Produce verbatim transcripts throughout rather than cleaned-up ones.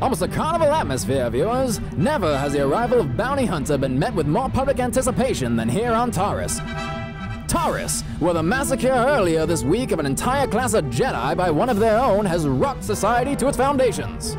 Almost a carnival atmosphere, viewers. Never has the arrival of Bounty Hunter been met with more public anticipation than here on Taris. Taris, where the massacre earlier this week of an entire class of Jedi by one of their own has rocked society to its foundations.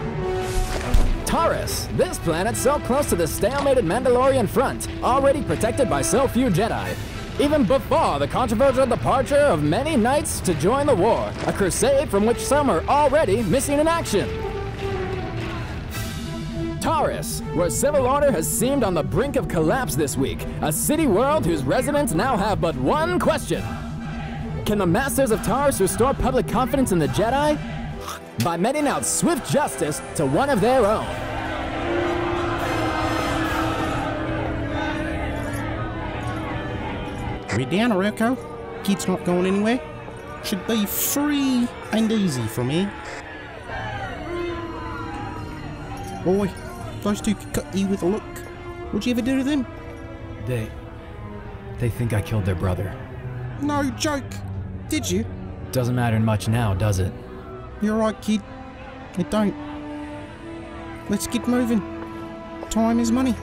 Taris, this planet so close to the stalemated Mandalorian front, already protected by so few Jedi. Even before the controversial departure of many knights to join the war, a crusade from which some are already missing in action. Taris, where civil order has seemed on the brink of collapse this week, a city world whose residents now have but one question. Can the masters of Taris restore public confidence in the Jedi? By meting out swift justice to one of their own. Read down, Rocco. Kid's not going anywhere. Should be free and easy for me. Boy, those two could cut you with a look. What'd you ever do to them? They... they think I killed their brother. No joke. Did you? Doesn't matter much now, does it? You're right, kid. It don't. Let's get moving. Time is money.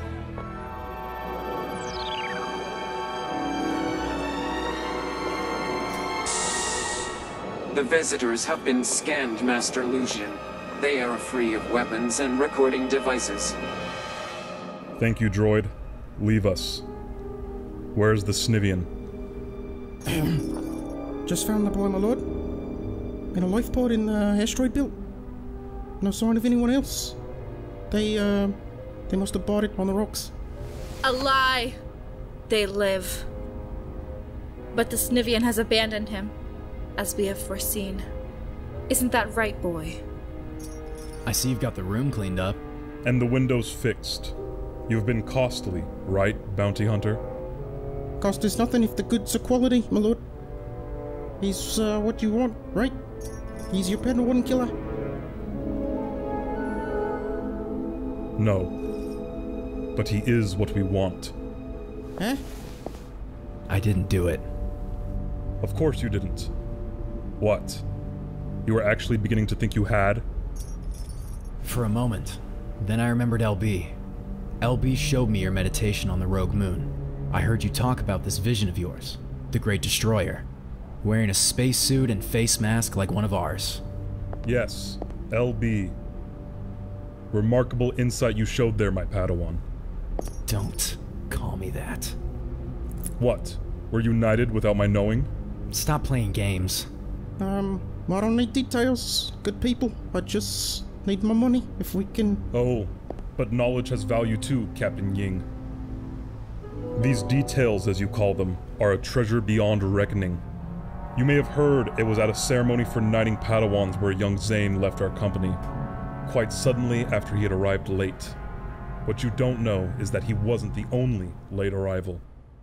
The visitors have been scanned, Master Lucian. They are free of weapons and recording devices. Thank you, droid. Leave us. Where's the Snivvian? Just found the boy, my lord. In a life pod in the asteroid belt. No sign of anyone else. They, uh, they must have bought it on the rocks. A lie! They live. But the Snivvian has abandoned him, as we have foreseen. Isn't that right, boy? I see you've got the room cleaned up. And the windows fixed. You've been costly, right, Bounty Hunter? Cost us nothing if the goods are quality, my lord. He's, uh, what you want, right? He's your Padawan killer. No. But he is what we want. Huh? I didn't do it. Of course you didn't. What? You were actually beginning to think you had? For a moment. Then I remembered ELBEE. ELBEE showed me your meditation on the Rogue Moon. I heard you talk about this vision of yours, the Great Destroyer, wearing a spacesuit and face mask like one of ours. Yes, ELBEE. Remarkable insight you showed there, my Padawan. Don't call me that. What? We're united without my knowing? Stop playing games. Um, I don't need details, good people. I just need my money, if we can... Oh, but knowledge has value too, Captain Ying. These details, as you call them, are a treasure beyond reckoning. You may have heard it was at a ceremony for knighting Padawans where young Zayne left our company, quite suddenly after he had arrived late. What you don't know is that he wasn't the only late arrival.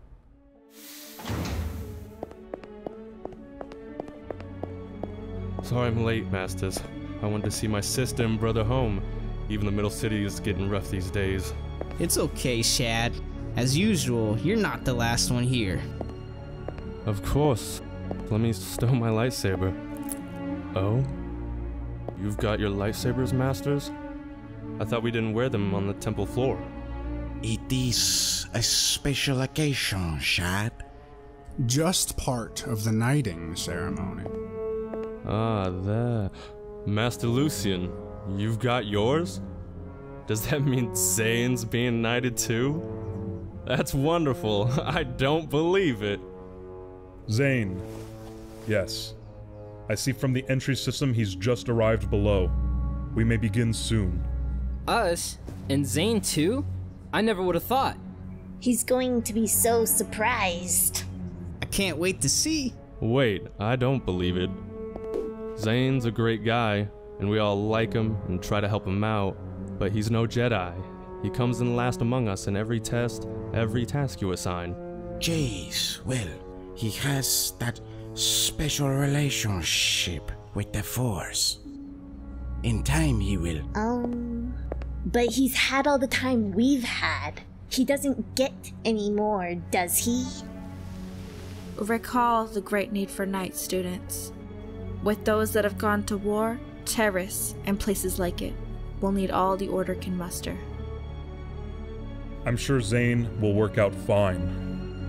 Sorry I'm late, Masters. I wanted to see my sister and brother home. Even the middle city is getting rough these days. It's okay, Shad. As usual, you're not the last one here. Of course. Let me stow my lightsaber. Oh? You've got your lightsabers, Masters? I thought we didn't wear them on the temple floor. It is a special occasion, Shad. Just part of the knighting ceremony. Ah, there. Master Lucian, you've got yours? Does that mean Zayne's being knighted too? That's wonderful. I don't believe it. Zayne. Yes. I see from the entry system he's just arrived below. We may begin soon. Us? And Zayne too? I never would have thought. He's going to be so surprised. I can't wait to see. Wait, I don't believe it. Zayne's a great guy, and we all like him and try to help him out, but he's no Jedi. He comes in last among us in every test, every task you assign. Jeez, well, he has that special relationship with the Force. In time he will... Um... But he's had all the time we've had. He doesn't get any more, does he? Recall the great need for knight students. With those that have gone to war, Taris, and places like it. we'll need all the Order can muster. I'm sure Zayne will work out fine.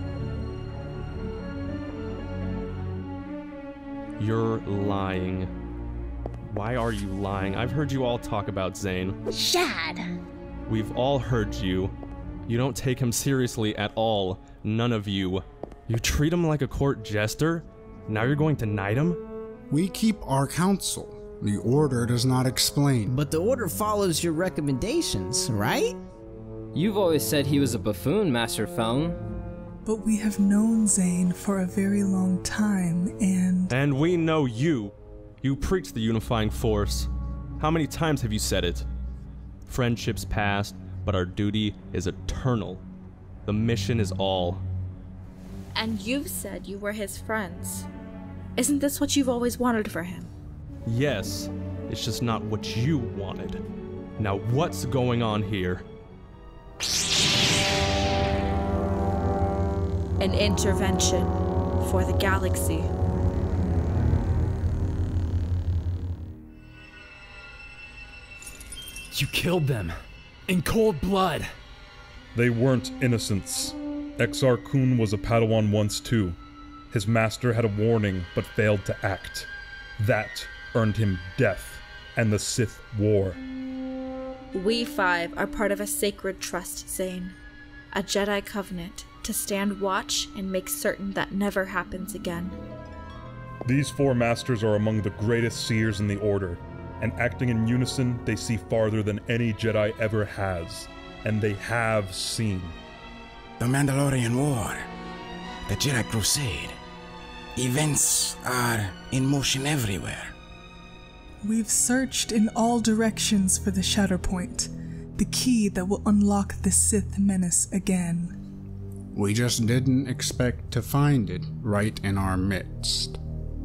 You're lying. Why are you lying? I've heard you all talk about Zayne. Shad! We've all heard you. You don't take him seriously at all. None of you. You treat him like a court jester? Now you're going to knight him? We keep our counsel. The Order does not explain. But the Order follows your recommendations, right? You've always said he was a buffoon, Master Feng. But we have known Zayne for a very long time, and... And we know you. You preach the unifying force. How many times have you said it? Friendships past, but our duty is eternal. The mission is all. And you've said you were his friends. Isn't this what you've always wanted for him? Yes, it's just not what you wanted. Now what's going on here? An intervention for the galaxy. You killed them. In cold blood. They weren't innocents. Exar Kun was a Padawan once too. His master had a warning but failed to act. That earned him death and the Sith War. We five are part of a sacred trust, Zayne. A Jedi covenant to stand watch and make certain that never happens again. These four masters are among the greatest seers in the Order, and acting in unison, they see farther than any Jedi ever has. And they have seen. The Mandalorian War, the Jedi Crusade. Events are in motion everywhere. We've searched in all directions for the Shatterpoint, the key that will unlock the Sith menace again. We just didn't expect to find it right in our midst.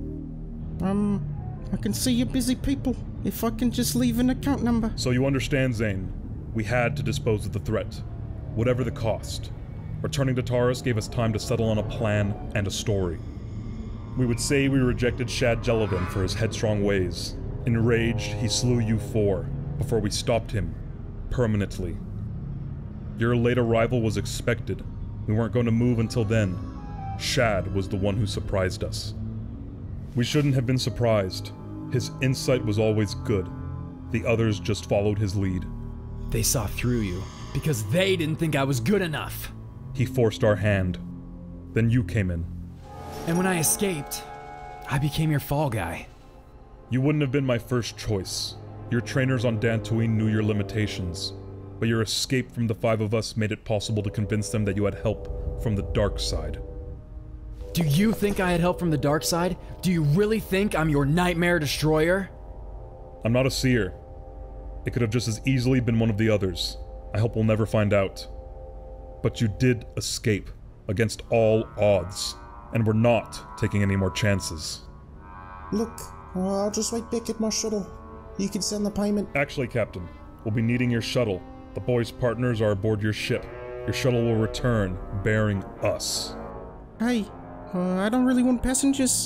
Um, I can see you're busy people. If I can just leave an account number. So you understand, Zayne. We had to dispose of the threat, whatever the cost. Returning to Taris gave us time to settle on a plan and a story. We would say we rejected Shad Jellivan for his headstrong ways. Enraged, he slew you four, before we stopped him, permanently. Your late arrival was expected. We weren't going to move until then. Shad was the one who surprised us. We shouldn't have been surprised. His insight was always good. The others just followed his lead. They saw through you, because they didn't think I was good enough. He forced our hand. Then you came in. And when I escaped, I became your fall guy. You wouldn't have been my first choice. Your trainers on Dantooine knew your limitations, but your escape from the five of us made it possible to convince them that you had help from the dark side. Do you think I had help from the dark side? Do you really think I'm your nightmare destroyer? I'm not a seer. It could have just as easily been one of the others. I hope we'll never find out. But you did escape, against all odds, and we're not taking any more chances. Look, uh, I'll just wait back at my shuttle. You can send the payment. Actually, Captain, we'll be needing your shuttle. The boys' partners are aboard your ship. Your shuttle will return, bearing us. Hey, uh, I don't really want passengers.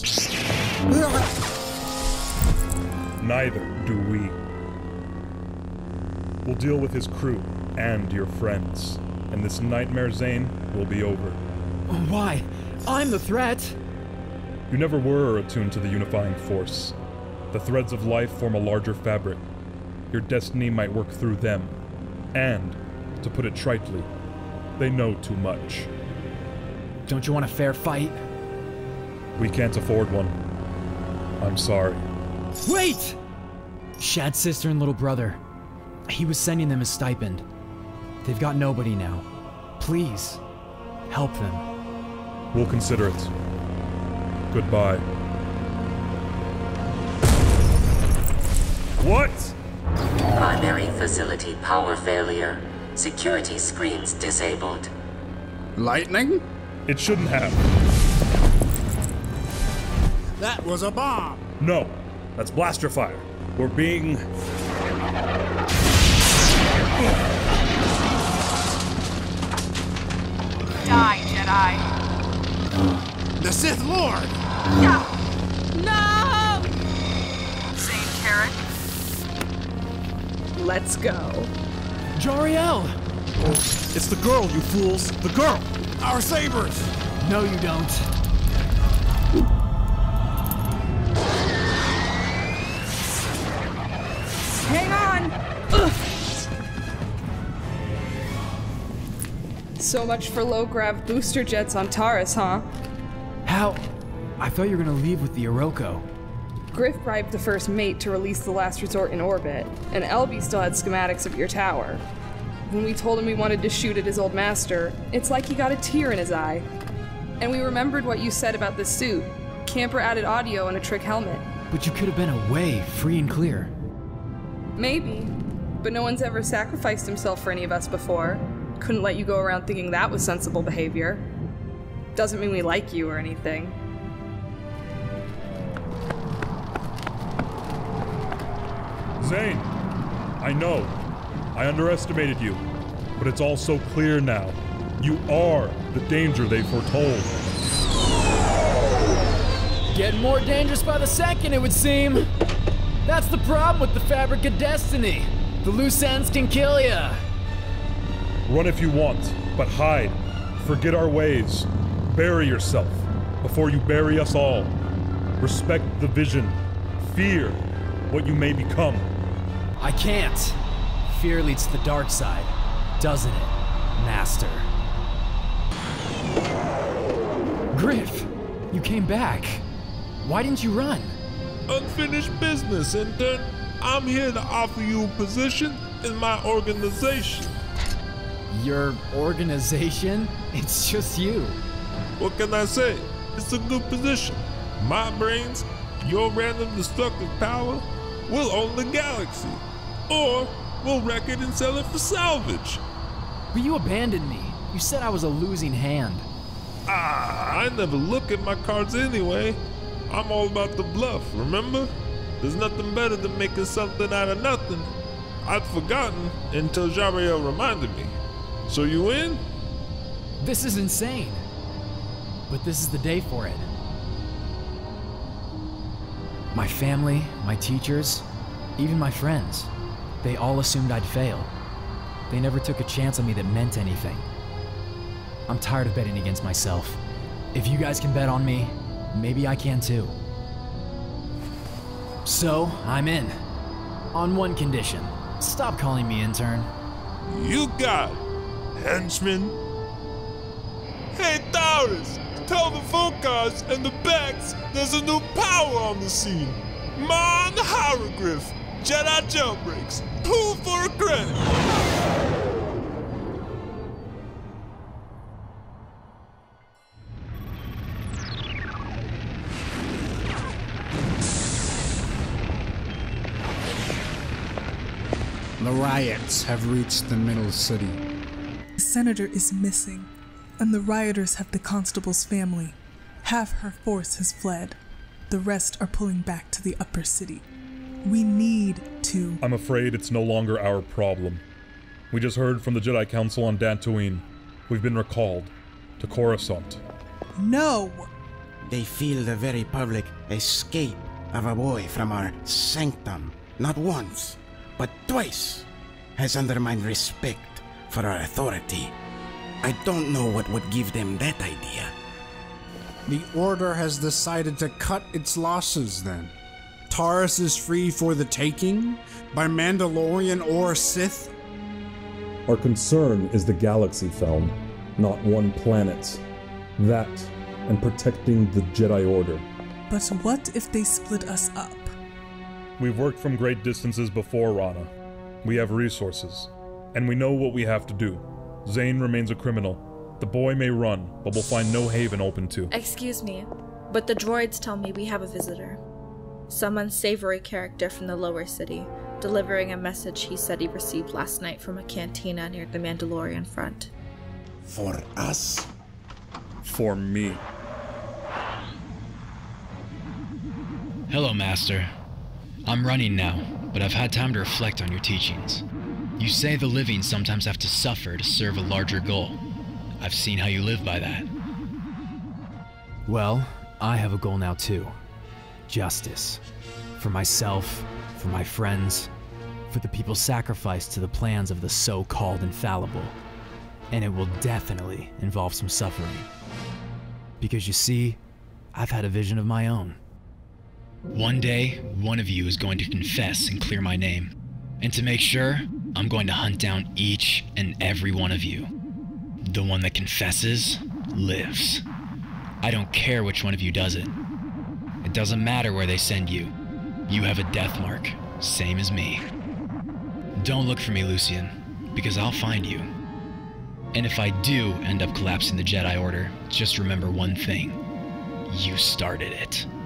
Neither do we. We'll deal with his crew and your friends, and this nightmare, Zayne, will be over. Why? I'm the threat! You never were attuned to the unifying force. The threads of life form a larger fabric. Your destiny might work through them. And, to put it tritely, they know too much. Don't you want a fair fight? We can't afford one. I'm sorry. Wait! Shad's sister and little brother. He was sending them a stipend. They've got nobody now. Please, help them. We'll consider it. Goodbye. What? Primary facility power failure. Security screens disabled. Lightning? It shouldn't have. That was a bomb! No, that's blaster fire. We're being... Die, Jedi! The Sith Lord! No! No! Zayne Carrick? Let's go. JARAEL! It's the girl, you fools! The girl! Our sabers! No, you don't. Hang on! Ugh. So much for low-grav booster jets on Taris, huh? How? I thought you were gonna leave with the Iroko. Gryph bribed the first mate to release the last resort in orbit, and ELBEE still had schematics of your tower. When we told him we wanted to shoot at his old master, it's like he got a tear in his eye. And we remembered what you said about the suit. Camper added audio and a trick helmet. But you could have been away, free and clear. Maybe, but no one's ever sacrificed himself for any of us before. Couldn't let you go around thinking that was sensible behavior. Doesn't mean we like you or anything. Zayne, I know. I underestimated you, but it's all so clear now. You are the danger they foretold. Getting more dangerous by the second, it would seem. That's the problem with the fabric of destiny. The loose ends can kill ya. Run if you want, but hide. Forget our ways. Bury yourself before you bury us all. Respect the vision. Fear what you may become. I can't. Fear leads to the dark side, doesn't it, Master? Gryph, you came back. Why didn't you run? Unfinished business, intern. I'm here to offer you a position in my organization. Your organization? It's just you. What can I say? It's a good position. My brains, your random destructive power, we'll own the galaxy. Or we'll wreck it and sell it for salvage. But you abandoned me. You said I was a losing hand. Ah, I never look at my cards anyway. I'm all about the bluff, remember? There's nothing better than making something out of nothing. I'd forgotten until JARAEL reminded me. So you in? This is insane. But this is the day for it. My family, my teachers, even my friends, they all assumed I'd fail. They never took a chance on me that meant anything. I'm tired of betting against myself. If you guys can bet on me, maybe I can too. So, I'm in. On one condition. Stop calling me intern. You got it, henchman. Hey, Taris, tell the Focars and the Becks there's a new power on the scene. Mon Gryph, Jedi jailbreaks. Who for a credit? The riots have reached the middle city. The senator is missing, and the rioters have the constable's family. Half her force has fled. The rest are pulling back to the upper city. We need to... I'm afraid it's no longer our problem. We just heard from the Jedi Council on Dantooine. We've been recalled to Coruscant. No! They feel the very public escape of a boy from our sanctum, not once, but twice, has undermined respect for our authority. I don't know what would give them that idea. The Order has decided to cut its losses then. Taris is free for the taking? By Mandalorian or Sith? Our concern is the galaxy, Felm, not one planet. That, and protecting the Jedi Order. But what if they split us up? We've worked from great distances before, Rana. We have resources, and we know what we have to do. Zayne remains a criminal. The boy may run, but we'll find no haven open to. Excuse me, but the droids tell me we have a visitor. Some unsavory character from the lower city, delivering a message he said he received last night from a cantina near the Mandalorian front. For us? For me. Hello, Master. I'm running now, but I've had time to reflect on your teachings. You say the living sometimes have to suffer to serve a larger goal. I've seen how you live by that. Well, I have a goal now too. Justice. For myself, for my friends, for the people sacrificed to the plans of the so-called infallible. And it will definitely involve some suffering. Because you see, I've had a vision of my own. One day, one of you is going to confess and clear my name. And to make sure, I'm going to hunt down each and every one of you. The one that confesses, lives. I don't care which one of you does it. It doesn't matter where they send you. You have a death mark, same as me. Don't look for me, Lucian, because I'll find you. And if I do end up collapsing the Jedi Order, just remember one thing. You started it.